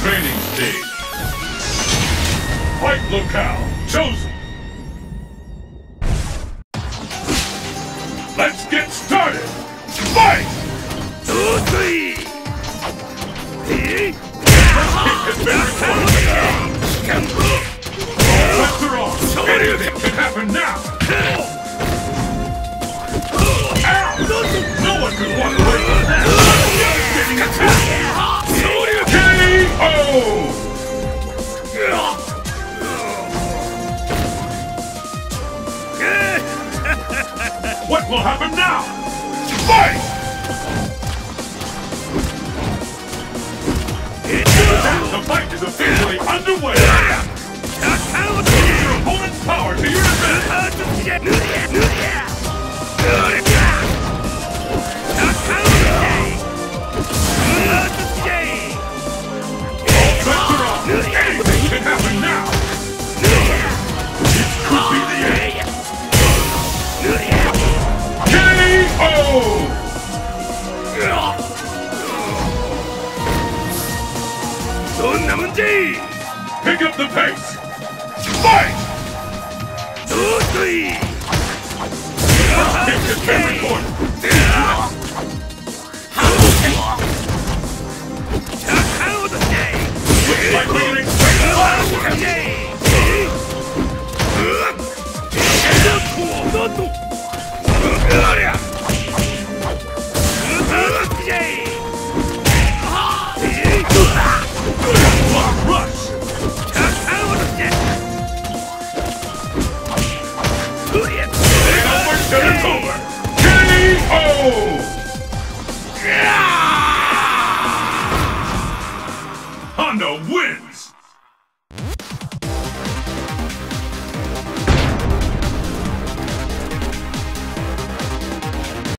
training stage. Fight locale chosen. Let's get started. Fight! どうすい Kick has been recorded. Sets are on. Anything can happen now. Ow! No one can walk away from that. Getting attacked. KO! What will happen now? Fight! The fight is officially underway! Use your opponent's power to your advantage! All bets are off! Anything can happen now! It could be the end! KO! Pick up the pace! Fight! First kick has been recorded! Looks like we can expect a lot! Block rush! Ain't no more till it's over! KO! Honda wins!